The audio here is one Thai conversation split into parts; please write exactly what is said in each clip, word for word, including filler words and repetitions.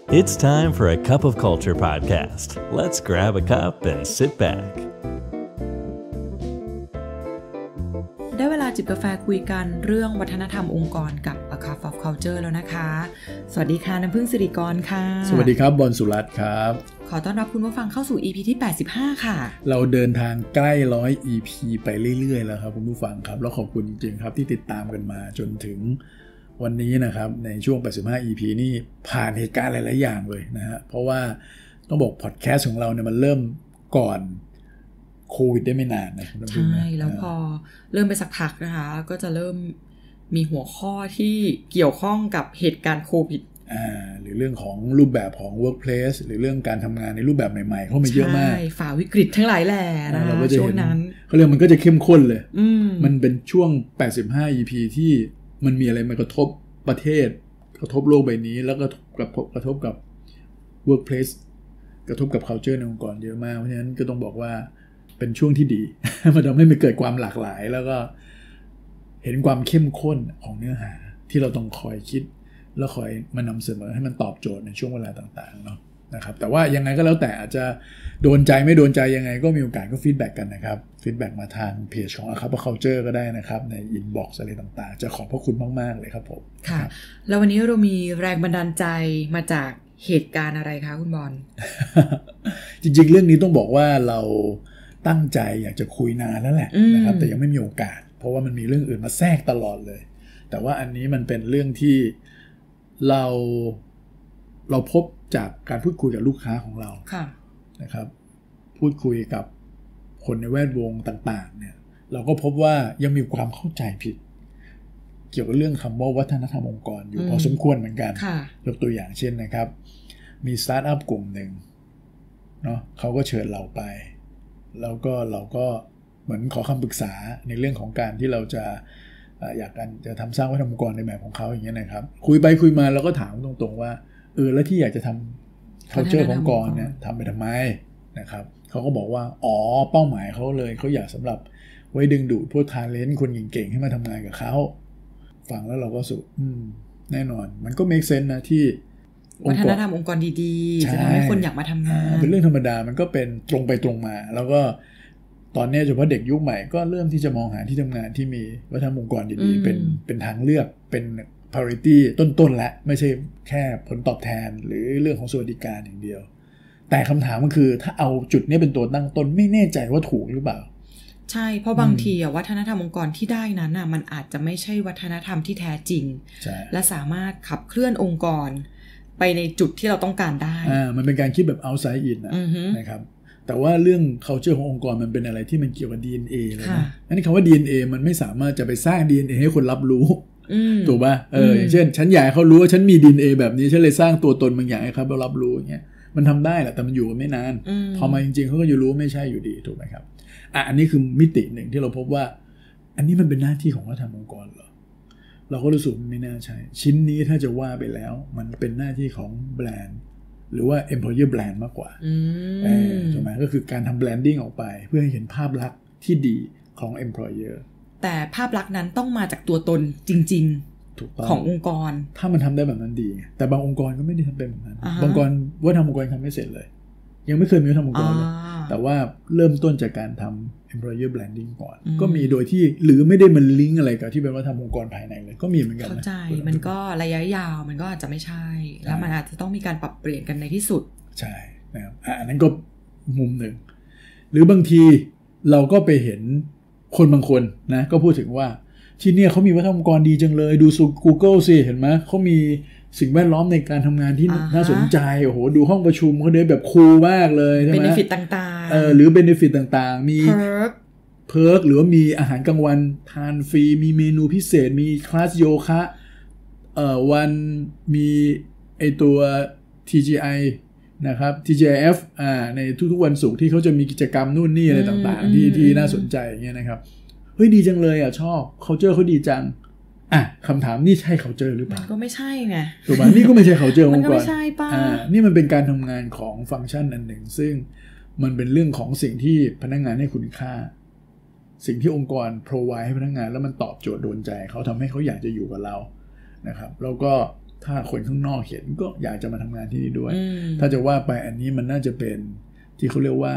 It's time for a cup of culture podcast. Let's grab a cup and sit back. ได้เวลาจิบกาแฟคุยกันเรื่องวัฒนธรรมองค์กรกับ A Cup of Culture แล้วนะคะสวัสดีค่ะน้ำพึ่งสิริกรค่ะสวัสดีครับบอลสุรัตน์ครับขอต้อนรับคุณผู้ฟังเข้าสู่ อี พี ที่แปดสิบห้าค่ะเราเดินทางใกล้ร้อย อี พี ไปเรื่อยๆแล้วครับคุณผู้ฟังครับแล้วขอบคุณจริงๆครับที่ติดตามกันมาจนถึงวันนี้นะครับในช่วงแปดสิบห้า อี พี นี่ผ่านเหตุการณ์หลายๆอย่างเลยนะฮะเพราะว่าต้องบอกพอดแคสต์ของเราเนี่ยมันเริ่มก่อนโควิดได้ไม่นานนะใช่แล้วพอเริ่มไปสักพักนะคะก็จะเริ่มมีหัวข้อที่เกี่ยวข้องกับเหตุการณ์โควิดอ่าหรือเรื่องของรูปแบบของ workplace หรือเรื่องการทำงานในรูปแบบใหม่ๆเข้ามาเยอะมากใช่ฝ่าวิกฤตทั้งหลายแหล่นะคะช่วงนั้นเขาเรียกมันก็จะเข้มข้นเลยมันเป็นช่วงแปดสิบห้า อี พี ที่มันมีอะไรมากระทบประเทศกระทบโลกใบนี้แล้วก็กระทบกระทบกับ workplace กระทบกับ culture ในองค์กรเยอะมากเพราะฉะนั้นก็ต้องบอกว่าเป็นช่วงที่ดี มันทำให้มันเกิดความหลากหลายแล้วก็เห็นความเข้มข้นของเนื้อหาที่เราต้องคอยคิดแล้วคอยมานำเสนอให้มันตอบโจทย์ในช่วงเวลาต่างๆเนาะนะครับแต่ว่ายังไงก็แล้วแต่อาจจะโดนใจไม่โดนใจยังไงก็มีโอกาสก็ฟีดแบ็กกันนะครับฟีดแบ็กมาทางเพจของ A Cup of Culture ก็ได้นะครับในอินบ็อกซ์อะไรต่างๆจะขอบพระคุณมากๆเลยครับผมค่ะแล้ววันนี้เรามีแรงบันดาลใจมาจากเหตุการณ์อะไรคะคุณบอลจริงๆเรื่องนี้ต้องบอกว่าเราตั้งใจอยากจะคุยนานแล้วแหละนะครับแต่ยังไม่มีโอกาสเพราะว่ามันมีเรื่องอื่นมาแทรกตลอดเลยแต่ว่าอันนี้มันเป็นเรื่องที่เราเราพบจากการพูดคุยกับลูกค้าของเรานะครับพูดคุยกับคนในแวดวงต่างๆเนี่ยเราก็พบว่ายังมีความเข้าใจผิดเกี่ยวกับเรื่องคำว่าวัฒนธรรมองค์กรอยู่พอสมควรเหมือนกันยกตัวอย่างเช่นนะครับมีสตาร์ทอัพกลุ่มหนึ่งเนาะเขาก็เชิญเราไปแล้วก็เราก็เหมือนขอคำปรึกษาในเรื่องของการที่เราจะอยากกันจะทำสร้างวัฒนธรรมองค์กรในแบบของเขาอย่างเงี้ยนะครับคุยไปคุยมาเราก็ถามตรงๆว่าเออแล้วที่อยากจะทำ culture ขององค์กรเนี่ยทำไปทำไมนะครับเขาก็บอกว่าอ๋อเป้าหมายเขาเลยเขาอยากสำหรับไว้ดึงดูดพวก talent คนเก่งๆให้มาทำงานกับเขาฟังแล้วเราก็สุดแน่นอนมันก็ make sense นะที่วัฒนธรรมองค์กรดีๆจะทำให้คนอยากมาทำงานเป็นเรื่องธรรมดามันก็เป็นตรงไปตรงมาแล้วก็ตอนนี้เฉพาะเด็กยุคใหม่ก็เริ่มที่จะมองหาที่ทำงานที่มีวัฒนธรรมองค์กรดีๆเป็นเป็นทางเลือกเป็น priority ต้นๆแล้วไม่ใช่แค่ผลตอบแทนหรือเรื่องของสวัสดิการอย่างเดียวแต่คำถามมันคือถ้าเอาจุดนี้เป็นตัวตั้งต้นไม่แน่ใจว่าถูกหรือเปล่าใช่เพราะบางทีอ่ะวัฒนธรรมองค์กรที่ได้นั้นน่ะมันอาจจะไม่ใช่วัฒนธรรมที่แท้จริงและสามารถขับเคลื่อนองค์กรไปในจุดที่เราต้องการได้อ่ามันเป็นการคิดแบบ outside in นะนะครับแต่ว่าเรื่อง culture ขององค์กรมันเป็นอะไรที่มันเกี่ยวกับ ดี เอ็น เอ เลยนะอันนี้คำว่า ดี เอ็น เอ มันไม่สามารถจะไปสร้าง ดี เอ็น เอ ให้คนรับรู้ถูกป่ะเอออย่างเช่นฉันอยากให้เขารู้ว่าฉันมี ดี เอ็น เอ แบบนี้ฉันเลยสร้างตัวตนบางอย่างให้เขารับรู้อย่างเงี้ยมันทำได้แหละแต่มันอยู่กันไม่นานพอมาจริงๆเขาก็จะรู้ไม่ใช่อยู่ดีถูกไหมครับอ่ะอันนี้คือมิติหนึ่งที่เราพบว่าอันนี้มันเป็นหน้าที่ของวัฒนธรรมองค์กรเหรอเราก็รู้สึกไม่น่าใช่ชิ้นนี้ถ้าจะว่าไปแล้วมันเป็นหน้าที่ของแบรนด์หรือว่า employer brand มากกว่าเออถูกไหมก็คือการทำ branding ออกไปเพื่อให้เห็นภาพลักษณ์ที่ดีของ employer แต่ภาพลักษณ์นั้นต้องมาจากตัวตนจริงๆขององค์กรถ้ามันทำได้แบบนั้นดีแต่บางองค์กรก็ไม่ได้ทำเป็นแบบนั้นบางองค์กรวัฒนธรรมองค์กรทำไม่เสร็จเลยยังไม่เคยมีวัฒนธรรมองค์กรเลยแต่ว่าเริ่มต้นจากการทำ employer branding ก่อนก็มีโดยที่หรือไม่ได้มันลิงก์อะไรกับที่เป็นวัฒนธรรมองค์กรภายในเลยก็มีเหมือนกันนะเข้าใจมันก็ระยะยาวมันก็อาจจะไม่ใช่แล้วมันอาจจะต้องมีการปรับเปลี่ยนกันในที่สุดใช่นะครับอันนั้นก็มุมหนึ่งหรือบางทีเราก็ไปเห็นคนบางคนนะก็พูดถึงว่าที่เนี่ยเขามีวัฒนธรรมองค์กรดีจังเลยดูสู่ Google สิเห็นไหมเขามีสิ่งแวดล้อมในการทำงานที่น่าสนใจโอ้โหดูห้องประชุมเขาเดินแบบคูลมากเลยใช่ไหม benefit ต่างๆเออหรือ benefit ต่างๆมี perk perk หรือว่ามีอาหารกลางวันทานฟรีมีเมนูพิเศษมีคลาสโยคะเอ่อวันมีไอตัว ที จี ไอ นะครับ ที จี ไอ เอฟ อ่าในทุกๆวันศุกร์ที่เขาจะมีกิจกรรมนู่นนี่อะไรต่างๆที่ที่น่าสนใจอย่างเงี้ยนะครับเฮ้ยดีจังเลยอ่ะชอบ culture เขาดีจังอ่ะคำถามนี่ใช่ culture หรือเปล่ามันก็ไม่ใช่ไงถูกป่ะนี่ก็ไม่ใช่ culture องค์กรมันก็ไม่ใช่ป่ะอ่านี่มันเป็นการทำงานของฟังก์ชันอันหนึ่งซึ่งมันเป็นเรื่องของสิ่งที่พนักงานให้คุณค่าสิ่งที่องค์กร provide ให้พนักงานแล้วมันตอบโจทย์โดนใจเขาทำให้เขาอยากจะอยู่กับเรานะครับแล้วก็ถ้าคนข้างนอกเห็นก็อยากจะมาทำงานที่นี่ด้วยถ้าจะว่าไปอันนี้มันน่าจะเป็นที่เขาเรียกว่า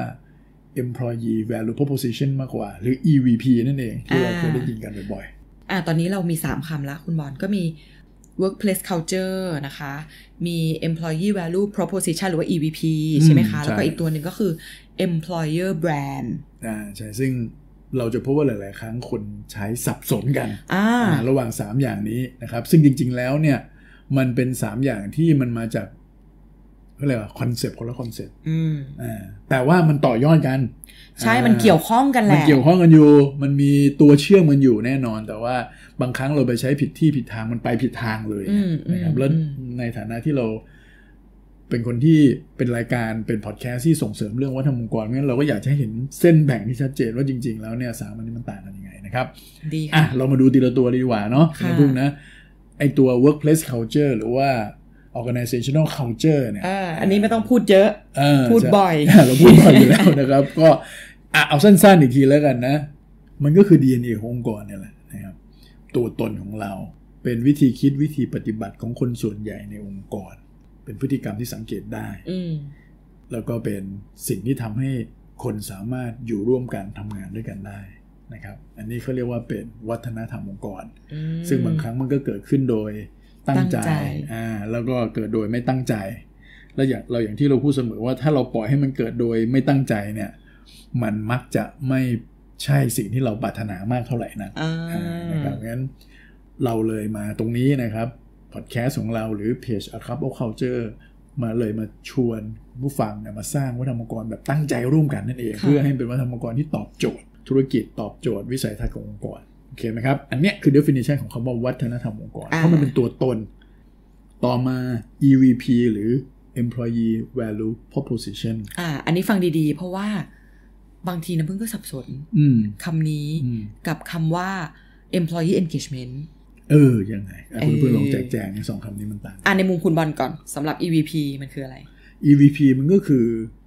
employee value proposition มากกว่าหรือ อี วี พี นั่นเองที่เราเคยได้ยินกันบ่อยๆอ่าตอนนี้เรามีสามคำละคุณบอลก็มี workplace culture นะคะมี employee value proposition หรือว่า อี วี พี ใช่ไหมคะแล้วก็อีกตัวหนึ่งก็คือ employer brand อ่าใช่ซึ่งเราจะพบว่าหลายๆครั้งคนใช้สับสนกันระหว่างสามอย่างนี้นะครับซึ่งจริงๆแล้วเนี่ยมันเป็นสามอย่างที่มันมาจากเขาเรียกว่าคอนเซปต์คนละคอนเซปต์อ่าแต่ว่ามันต่อยอดกันใช่มันเกี่ยวข้องกันแหละมันเกี่ยวข้องกันอยู่มันมีตัวเชื่อมกันอยู่แน่นอนแต่ว่าบางครั้งเราไปใช้ผิดที่ผิดทางมันไปผิดทางเลยนะครับแล้วในฐานะที่เราเป็นคนที่เป็นรายการเป็นพอดแคสต์ที่ส่งเสริมเรื่องวัฒนธรรมองค์กรงั้นเราก็อยากจะให้เห็นเส้นแบ่งที่ชัดเจนว่าจริงๆแล้วเนี่ยสามอันนี้มันต่างกันยังไงนะครับดีค่ะเรามาดูทีละตัวดีกว่าเนาะนะพึ่งนะไอตัว workplace culture หรือว่า organizational culture เนี่ยอ่าอันนี้ไม่ต้องพูดเยอะพูดบ่อยเราพูดบ่อยอยู่แล้วนะครับก็อ่ะเอาสั้นๆอีกทีแล้วกันนะมันก็คือ ดี เอ็น เอ ขององค์กรเนี่ยแหละนะครับตัวตนของเราเป็นวิธีคิดวิธีปฏิบัติของคนส่วนใหญ่ในองค์กรเป็นพฤติกรรมที่สังเกตได้แล้วก็เป็นสิ่งที่ทำให้คนสามารถอยู่ร่วมกันทำงานด้วยกันได้นะครับอันนี้เขาเรียกว่าเป็นวัฒนธรรมองค์กรซึ่งบางครั้งมันก็เกิดขึ้นโดยตั้งใจอ่าแล้วก็เกิดโดยไม่ตั้งใจแล้วอย่างเราอย่างที่เราพูดเสมอว่าถ้าเราปล่อยให้มันเกิดโดยไม่ตั้งใจเนี่ยมันมักจะไม่ใช่สิ่งที่เราปรารถนามากเท่าไหร่นะนะครับงั้นเราเลยมาตรงนี้นะครับพอดแคสต์ของเราหรือเพจ A Cup of Culture มาเลยมาชวนผู้ฟังเนี่ยมาสร้างวัฒนธรรมองค์กรแบบตั้งใจร่วมกันนั่นเองเพื่อให้เป็นวัฒนธรรมองค์กรที่ตอบโจทย์ธุรกิจตอบโจทย์วิสัยทัศน์ขององค์กรโอเคไหมครับอันนี้คือ definition ของคำว่าวัฒนธรรมองค์กรเพราะมันเป็นตัวตนต่อมา อี วี พี หรือ employee value proposition อ่าอันนี้ฟังดีๆเพราะว่าบางทีนะเพิ่งก็สับสนคำนี้กับคำว่า employee engagement เออยังไงคุณเพื่อนลองแจกแจงในสองคำนี้มันต่างอ่าในมุมคุณบอลก่อนสำหรับ อี วี พี มันคืออะไรอี วี พี มันก็คือ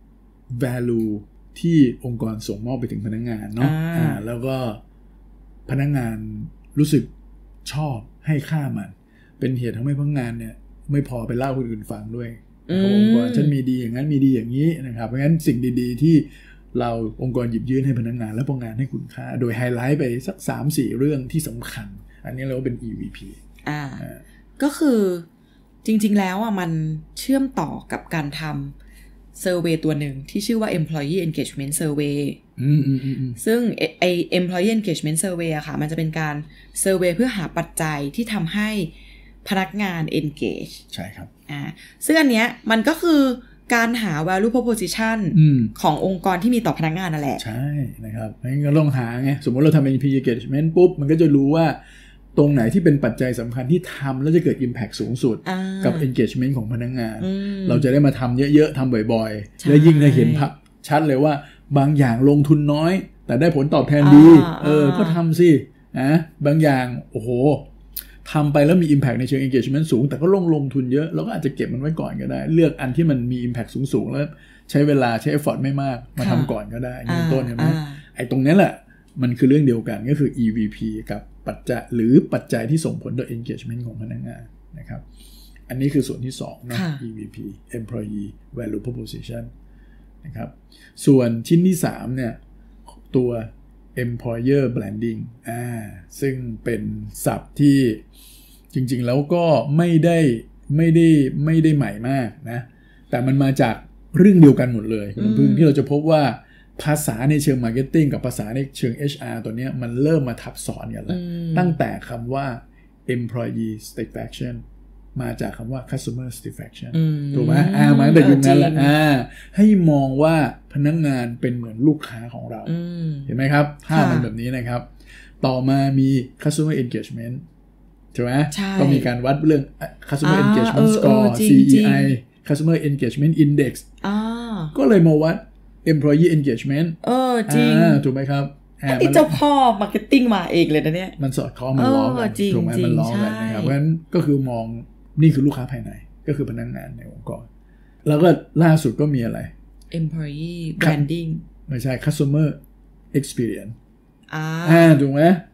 value ที่องค์กรส่งมอบไปถึงพนักงานเนาะอ่าแล้วก็พนักงานรู้สึกชอบให้ค่ามันเป็นเหตุทำให้พนักงานเนี่ยไม่พอไปเล่าคนอื่นฟังด้วยองค์กรฉันมีดีอย่างนั้นมีดีอย่างนี้นะครับเพราะงั้นสิ่งดีๆที่เราองค์กรหยิบยื่นให้พนักงานและพนักงานให้คุณค่าโดยไฮไลท์ไปสัก สามสี่ เรื่องที่สำคัญอันนี้เราเป็น อี วี พีอ่าก็คือจริงๆแล้วอ่ะมันเชื่อมต่อกับการทำเซอร์เวย์ตัวหนึ่งที่ชื่อว่า employee engagement survey ซึ่งไอ้ employee engagement survey อะค่ะมันจะเป็นการเซอร์เวย์เพื่อหาปัจจัยที่ทำให้พนักงาน engage ใช่ครับอ่าซึ่งอันเนี้ยมันก็คือการหา value proposition ขององค์กรที่มีต่อพนักงานนั่นแหละใช่นะครับงั้นก็ลองหาไงสมมติเราทำ employee engagement ปุ๊บมันก็จะรู้ว่าตรงไหนที่เป็นปัจจัยสำคัญที่ทำแล้วจะเกิด impact สูงสุดกับ engagement ของพนักงานเราจะได้มาทำเยอะๆทำบ่อยๆแล้วยิ่งได้เห็นชัดเลยว่าบางอย่างลงทุนน้อยแต่ได้ผลตอบแทนดีเออก็ทำสินะบางอย่างโอ้โหทำไปแล้วมี impact ในเชิง engagement สูงแต่ก็ลงลงทุนเยอะเราก็อาจจะเก็บมันไว้ก่อนก็ได้เลือกอันที่มันมี impact สูงๆแล้วใช้เวลาใช้ effort ไม่มากมาทำก่อนก็ได้อย่างต้นใช่ไหมไอ้ตรงนี้แหละมันคือเรื่องเดียวกันก็คือ อี วี พี กับปัจจัยหรือปัจจัยที่ส่งผลต่อ engagement ของพนักงานนะครับอันนี้คือส่วนที่สองนะ อี วี พี employee value proposition นะครับส่วนชิ้นที่สามเนี่ยตัว employer branding อ่าซึ่งเป็นศัพท์ที่จริงๆแล้วก็ไม่ได้ไม่ได้ไม่ได้ใหม่มากนะแต่มันมาจากเรื่องเดียวกันหมดเลยคุณพึ่งที่เราจะพบว่าภาษาในเชิง marketing กับภาษาในเชิง เอช อาร์ ตัวนี้มันเริ่มมาทับซ้อนกันแล้วตั้งแต่คำว่า employee satisfaction มาจากคำว่า customer satisfaction ถูกไหมอ่ามาตั้งแต่ยุคนั้นแหละอ่าให้มองว่าพนักงานเป็นเหมือนลูกค้าของเราเห็นไหมครับภาพมันแบบนี้นะครับต่อมามี customer engagement ใช่ไหมก็มีการวัดเรื่อง customer engagement score ซี อี ไอ customer engagement index ก็เลยมาวัดemployee engagement เออจริงถูกไหมครับอันนี้เจ้าพ่อ marketing มาเองเลยนะเนี่ยมันสอดคล้องมันล้อกันถูกไหมมันล้อกันนะครับเพราะฉะนั้นก็คือมองนี่คือลูกค้าภายในก็คือพนักงานในองค์กรแล้วก็ล่าสุดก็มีอะไร employee branding ไม่ใช่ customer experience อ่าอ่าถูกไหม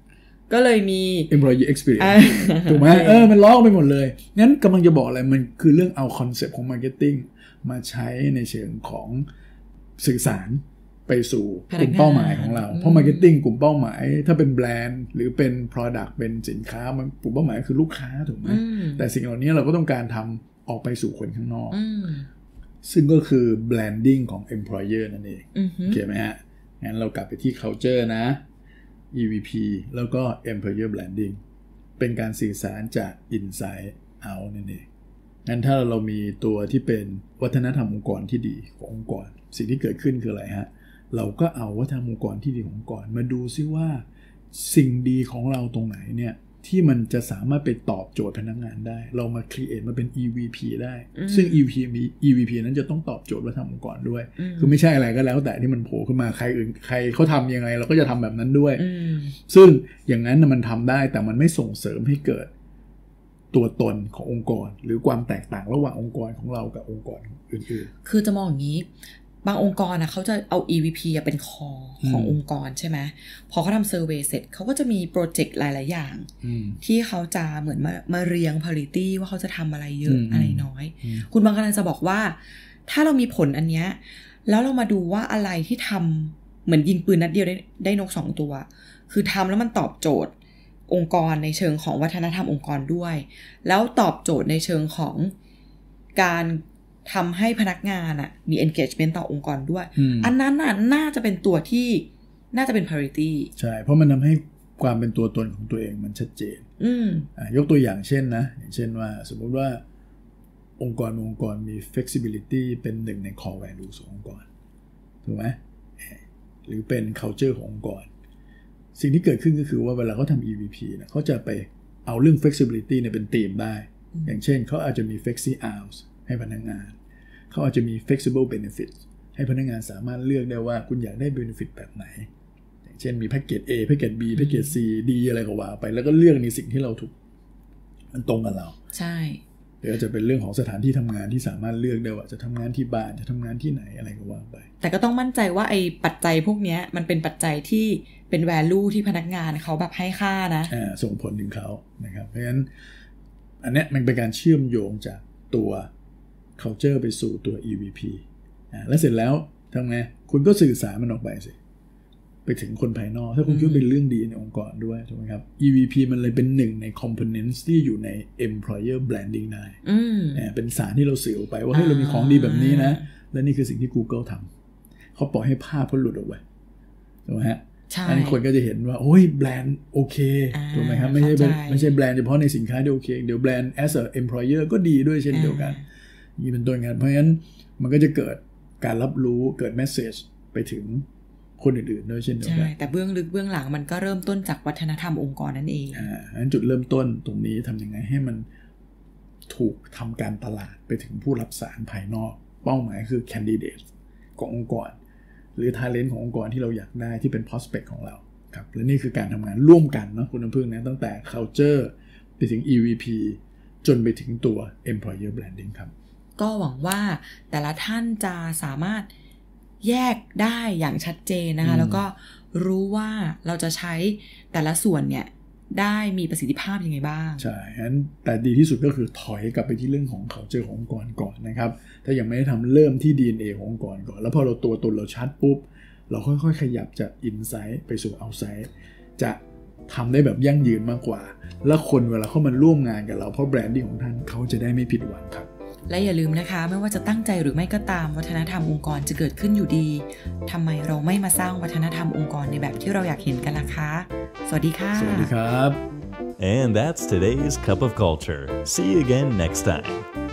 ก็เลยมี employee experience ถูกไหมเออมันล้อไปหมดเลยงั้นกำลังจะบอกอะไรมันคือเรื่องเอาคอนเซปต์ของ marketing มาใช้ในเชิงของสื่อสารไปสู่กลุ่มเป้าหมายของเราเพราะ marketing กลุ่มเป้าหมายถ้าเป็นแบรนด์หรือเป็น product เป็นสินค้ามันกลุ่มเป้าหมายคือลูกค้าถูกไหมแต่สิ่งเหล่านี้เราก็ต้องการทำออกไปสู่คนข้างนอกซึ่งก็คือ branding ของ employer นั่นเองโอเคไหมฮะงั้นเรากลับไปที่ culture นะ อี วี พี แล้วก็ employer branding เป็นการสื่อสารจาก inside out นั่นเองงั้นถ้าเรามีตัวที่เป็นวัฒนธรรมองค์กรที่ดีขององค์กรสิ่งที่เกิดขึ้นคืออะไรฮะเราก็เอาวัฒนธรรมองค์กรที่ดีขององค์กรมาดูซิว่าสิ่งดีของเราตรงไหนเนี่ยที่มันจะสามารถไปตอบโจทย์พนักงานได้เรามา create มาเป็น อี วี พี ได้ซึ่ง อี วี พี อี วี พี นั้นจะต้องตอบโจทย์วัฒนธรรมองค์กรด้วยคือไม่ใช่อะไรก็แล้วแต่ที่มันโผล่ขึ้นมาใครอื่นใครเขาทำยังไงเราก็จะทำแบบนั้นด้วยซึ่งอย่างนั้นมันทำได้แต่มันไม่ส่งเสริมให้เกิดตัวตนขององค์กรหรือความแตกต่างระหว่างองค์กรของเรากับองค์กรอื่นๆคือจะมองอย่างนี้บางองค์กรนะเขาจะเอา อี วี พี เป็นคอขององค์กรใช่ไหมพอเขาทำเซอร์เวย์เสร็จเขาก็จะมีโปรเจกต์หลายๆอย่างที่เขาจะเหมือนมามาเรียง priority ว่าเขาจะทำอะไรเยอะอะไรน้อยคุณบางกำลังจะบอกว่าถ้าเรามีผลอันเนี้ยแล้วเรามาดูว่าอะไรที่ทำเหมือนยิงปืนนัดเดียวได้ได้นกสองตัวคือทำแล้วมันตอบโจทย์องค์กรในเชิงของวัฒนธรรมองค์กรด้วยแล้วตอบโจทย์ในเชิงของการทำให้พนักงานอะมี engagement ต่อองค์กรด้วย อ, อันนั้นน่ะน่าจะเป็นตัวที่น่าจะเป็น priority ใช่เพราะมันทำให้ความเป็นตัวตนของตัวเองมันชัดเจนยกตัวอย่างเช่นนะอย่างเช่นว่าสมมติว่าองค์กรองค์กรมี flexibility เป็นหนึ่งใน core values ขององค์กรถูกไหมหรือเป็น culture ขององค์กรสิ่งที่เกิดขึ้นก็คือว่าเวลาเขาทำ อี วี พี นะเขาจะไปเอาเรื่อง flexibility เนี่ยเป็นธีมได้อย่างเช่นเขาอาจจะมี flexi hours ให้พนักงานเขาอาจจะมี flexible benefit ให้พนักงานสามารถเลือกได้ว่าคุณอยากได้ benefit แบบไหนอย่างเช่นมีแพ็กเกจ A แพ็กเกจ B แพ็กเกจ C D อะไรก็ว่าไปแล้วก็เลือกในสิ่งที่เราถูกมันตรงกับเราใช่หรืออาจจะเป็นเรื่องของสถานที่ทำงานที่สามารถเลือกได้ว่าจะทำงานที่บ้านจะทำงานที่ไหนอะไรก็ว่าไปแต่ก็ต้องมั่นใจว่าไอ้ปัจจัยพวกนี้มันเป็นปัจจัยที่เป็น value ที่พนักงานเขาแบบให้ค่านะอ่าส่งผลถึงเขานะครับเพราะฉะนั้นอันเนี้ยมันเป็นการเชื่อมโยงจากตัว culture ไปสู่ตัว อี วี พี อ่าแล้วเสร็จแล้วทำไงคุณก็สื่อสารมันออกไปสิไปถึงคนภายนอกถ้าคุณคิดว่าเป็นเรื่องดีในองค์กรด้วยถูกไหมครับ อี วี พี มันเลยเป็นหนึ่งใน components ที่อยู่ใน employer branding ได้อ่าเป็นสารที่เราสื่อออกไปว่าเฮ้ยเรามีของดีแบบนี้นะและนี่คือสิ่งที่ Google ทำเขาปล่อยให้ภาพเขาหลุดออกไปถูกไหมฮะอันนี้คนก็จะเห็นว่าโอ้ยแบรนด์โอเคถูกไหมครับไม่ใช่ไม่ใช่แบรนด์เฉพาะในสินค้าที่โอเคเดี๋ยวแบรนด์ as a employer ก็ดีด้วยเช่นเดียวกันนี่เป็นตัวงานเพราะฉะนั้นมันก็จะเกิดการรับรู้เกิด message ไปถึงคนอื่นๆด้วยเช่นเดียวกันใช่แต่เบื้องลึกเบื้องหลังมันก็เริ่มต้นจากวัฒนธรรมองค์กรนั่นเองอ่าอันจุดเริ่มต้นตรงนี้ทำยังไงให้มันถูกทำการตลาดไปถึงผู้รับสารภายนอกเป้าหมายคือ candidate ขององค์กรหรือ talent ขององค์กรที่เราอยากได้ที่เป็น prospect ของเราครับและนี่คือการทำงานร่วมกันเนาะคุณน้ำพึ่งนะตั้งแต่ culture ไปถึง อี วี พี จนไปถึงตัว employer branding ครับก็หวังว่าแต่ละท่านจะสามารถแยกได้อย่างชัดเจนนะคะแล้วก็รู้ว่าเราจะใช้แต่ละส่วนเนี่ยได้มีประสิทธิภาพยังไงบ้างใช่งั้นแต่ดีที่สุดก็คือถอยกลับไปที่เรื่องของ culture ขององค์กรก่อนนะครับถ้ายังไม่ได้ทำเริ่มที่ ดี เอ็น เอ ขององค์กรก่อนแล้วพอเราตัวตนเราชัดปุ๊บเราค่อยๆขยับจาก inside ไปสู่ outside จะทำได้แบบยั่งยืนมากกว่าแล้วคนเวลาเข้ามาร่วมงานกับเราเพราะแบรนดิ้งของท่านเขาจะได้ไม่ผิดหวังครับและอย่าลืมนะคะไม่ว่าจะตั้งใจหรือไม่ก็ตามวัฒนธรรมองค์กรจะเกิดขึ้นอยู่ดีทำไมเราไม่มาสร้างวัฒนธรรมองค์กรในแบบที่เราอยากเห็นกันล่ะคะสวัสดีค่ะสวัสดีครับ And that's today's Cup of Culture. See you again next time.